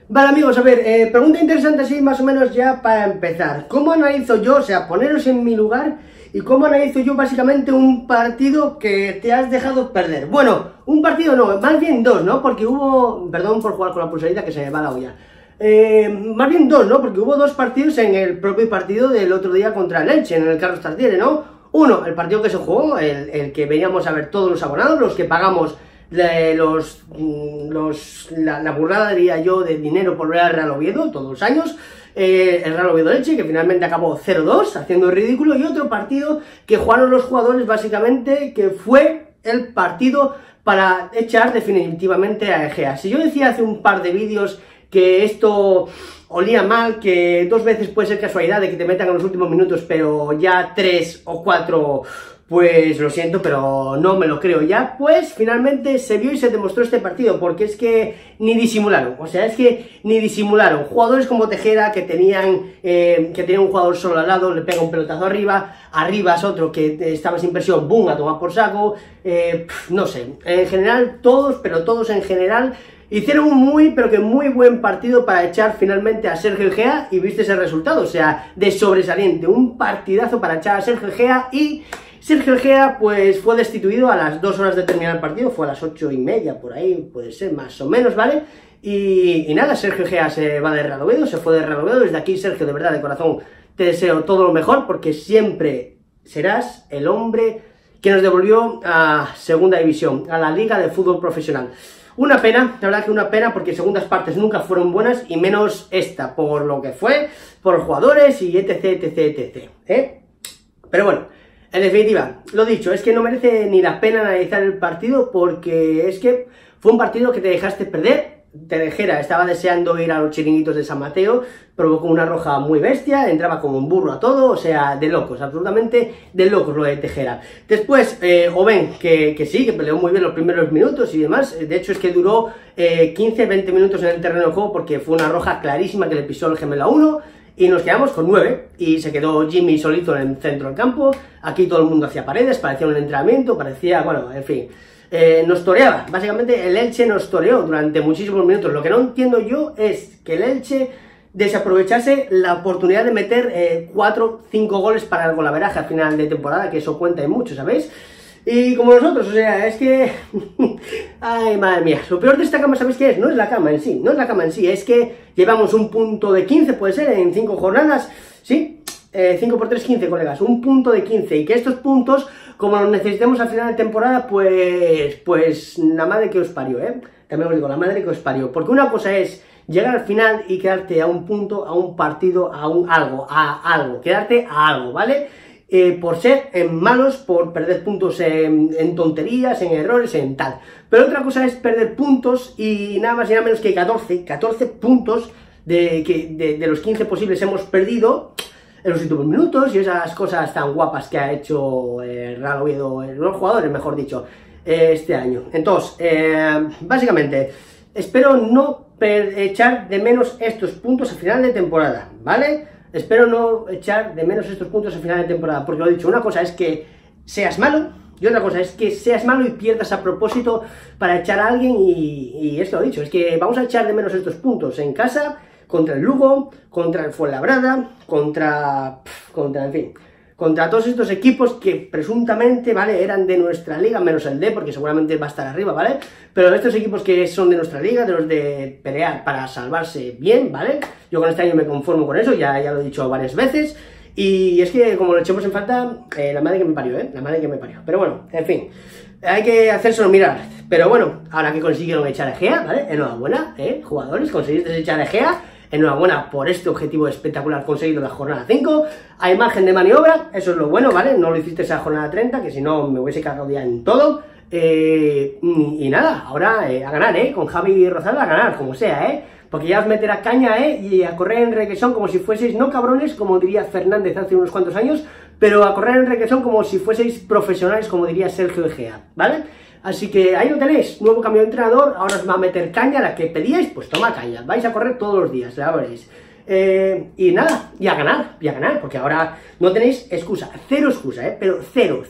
Vale amigos, a ver, pregunta interesante así más o menos ya para empezar. ¿Cómo analizo yo, o sea, poneros en mi lugar y cómo analizo yo básicamente un partido que te has dejado perder? Bueno, un partido no, más bien dos, ¿no? Porque hubo, perdón por jugar con la pulserita que se me va la olla. Más bien dos, ¿no? Porque hubo dos partidos en el propio partido del otro día contra el Elche, en el Carlos Tartiere, ¿no? Uno, el partido que se jugó, el que veníamos a ver todos los abonados, los que pagamos la burrada, diría yo, de dinero por ver al Real Oviedo todos los años, el Real Oviedo Elche, que finalmente acabó 0-2, haciendo el ridículo, y otro partido que jugaron los jugadores básicamente, que fue el partido para echar definitivamente a Egea. Si yo decía hace un par de vídeos que esto olía mal, que dos veces puede ser casualidad de que te metan en los últimos minutos, pero ya 3 o 4... pues lo siento, pero no me lo creo ya. Pues finalmente se vio y se demostró este partido, porque es que ni disimularon, o sea, es que ni disimularon. Jugadores como Tejera, que tenían un jugador solo al lado, le pega un pelotazo arriba es otro que estaba sin presión, boom, a tomar por saco, no sé, en general todos, pero todos en general, hicieron un muy, pero que muy buen partido para echar finalmente a Sergio Egea, y viste ese resultado, o sea, de sobresaliente, un partidazo para echar a Sergio Egea. Y Sergio Egea pues fue destituido a las 2 horas de terminar el partido, fue a las 8:30 por ahí, puede ser más o menos, ¿vale? Y nada, Sergio Egea se va de Real Oviedo, se fue de Real Oviedo. Desde aquí, Sergio, de verdad, de corazón, te deseo todo lo mejor, porque siempre serás el hombre que nos devolvió a Segunda División, a la Liga de Fútbol Profesional. Una pena, la verdad que una pena, porque segundas partes nunca fueron buenas, y menos esta, por lo que fue, por los jugadores y etc. Pero bueno, en definitiva, lo dicho, es que no merece ni la pena analizar el partido, porque es que fue un partido que te dejaste perder. Tejera estaba deseando ir a los chiringuitos de San Mateo, provocó una roja muy bestia, entraba como un burro a todo, o sea, de locos, absolutamente de locos lo de Tejera. Después, Oben, que sí, que peleó muy bien los primeros minutos y demás, de hecho es que duró 15-20 minutos en el terreno de juego, porque fue una roja clarísima que le pisó el gemelo a uno, y nos quedamos con 9, y se quedó Jimmy solito en el centro del campo. Aquí todo el mundo hacía paredes, parecía un entrenamiento, parecía, bueno, en fin, nos toreaba, básicamente el Elche nos toreó durante muchísimos minutos. Lo que no entiendo yo es que el Elche desaprovechase la oportunidad de meter 4 o 5 goles para el golaveraje a final de temporada, que eso cuenta y mucho, ¿sabéis? Y como nosotros, o sea, es que... ay, madre mía, lo peor de esta cama, ¿sabéis qué es? No es la cama en sí, no es la cama en sí, es que llevamos un punto de 15, puede ser, en 5 jornadas, ¿sí? 5 por 3, 15, colegas, un punto de 15, y que estos puntos, como los necesitemos al final de temporada, pues la madre que os parió, también os digo, la madre que os parió, porque una cosa es llegar al final y quedarte a un punto, a un partido, a algo, quedarte a algo, ¿vale? Por ser malos, por perder puntos en tonterías, en errores, en tal. Pero otra cosa es perder puntos, y nada más y nada menos que 14 puntos de los 15 posibles hemos perdido en los últimos minutos, y esas cosas tan guapas que ha hecho el Real Oviedo, los jugadores, mejor dicho, este año. Entonces, básicamente, espero no echar de menos estos puntos a final de temporada, ¿vale? Espero no echar de menos estos puntos a final de temporada, porque lo he dicho, una cosa es que seas malo, y otra cosa es que seas malo y pierdas a propósito para echar a alguien, y es que lo he dicho, es que vamos a echar de menos estos puntos en casa, contra el Lugo, contra el Fuenlabrada, contra, en fin, contra todos estos equipos que presuntamente, ¿vale?, eran de nuestra liga, menos el D, porque seguramente va a estar arriba, ¿vale? Pero estos equipos que son de nuestra liga, de los de pelear para salvarse bien, ¿vale? Yo con este año me conformo con eso, ya lo he dicho varias veces, y es que como lo echemos en falta, la madre que me parió, la madre que me parió. Pero bueno, en fin, hay que hacérselo mirar. Pero bueno, ahora que consiguieron echar a Egea, ¿vale? Enhorabuena, jugadores, conseguiste echar a Egea. Enhorabuena por este objetivo espectacular conseguido en la jornada 5, hay margen de maniobra, eso es lo bueno, ¿vale? No lo hiciste esa jornada 30, que si no me hubiese cagado ya en todo, y nada, ahora a ganar, con Javi Rozal a ganar, como sea, porque ya os meterá caña, y a correr en requesón como si fueseis, no cabrones, como diría Fernández hace unos cuantos años, pero a correr en requesón como si fueseis profesionales, como diría Sergio Egea, ¿vale? Así que ahí lo tenéis, nuevo cambio de entrenador, ahora os va a meter caña, la que pedíais, pues toma caña, vais a correr todos los días, ya veréis. Y nada, y a ganar, porque ahora no tenéis excusa, cero excusa, pero cero,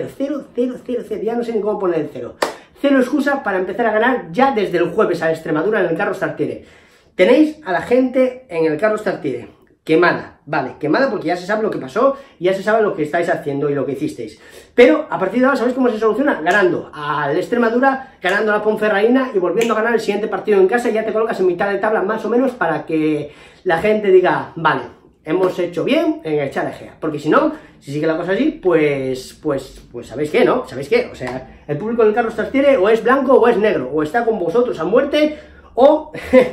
ya no sé ni cómo poner el cero. Cero excusa para empezar a ganar ya desde el jueves a Extremadura en el Carlos Tartiere. Tenéis a la gente en el Carlos Tartiere, quemada, vale, quemada porque ya se sabe lo que pasó, ya se sabe lo que estáis haciendo y lo que hicisteis. Pero a partir de ahora, ¿sabéis cómo se soluciona? Ganando al Extremadura, ganando a la Ponferradina y volviendo a ganar el siguiente partido en casa, y ya te colocas en mitad de tabla más o menos para que la gente diga, vale, hemos hecho bien en echar a Egea. Porque si no, si sigue la cosa así, pues ¿sabéis qué, no? ¿Sabéis qué? O sea, el público del Carlos Tartiere o es blanco o es negro, o está con vosotros a muerte, o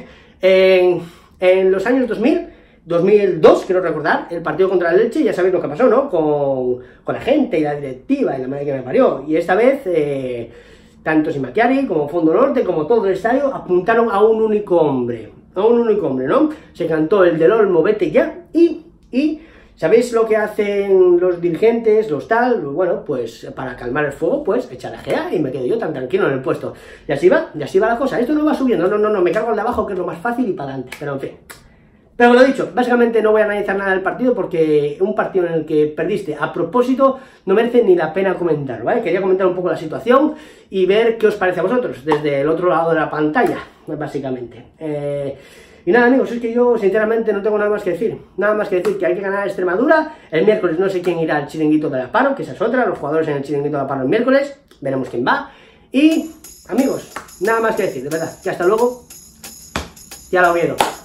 en los años 2002, quiero recordar, el partido contra el Elche, ya sabéis lo que pasó, ¿no? Con la gente y la directiva y la madre que me parió. Y esta vez, tanto Simaquiari como Fondo Norte, como todo el estadio, apuntaron a un único hombre, ¿no? Se cantó el del Olmo, vete ya, y ¿sabéis lo que hacen los dirigentes, los tal? Bueno, pues para calmar el fuego, pues echar a Egea y me quedo yo tan tranquilo en el puesto. Y así va la cosa. Esto no va subiendo, no, me cargo al de abajo, que es lo más fácil, y para adelante, pero en fin. Pero lo dicho, básicamente no voy a analizar nada del partido porque un partido en el que perdiste a propósito no merece ni la pena comentar, ¿vale? Quería comentar un poco la situación y ver qué os parece a vosotros desde el otro lado de la pantalla, básicamente. Y nada, amigos, es que yo sinceramente no tengo nada más que decir. Nada más que decir que hay que ganar a Extremadura. El miércoles no sé quién irá al chiringuito de la Paro, que esa es otra, los jugadores en el chiringuito de la Paro el miércoles, veremos quién va. Y, amigos, nada más que decir, de verdad, que hasta luego, ya lo vieron.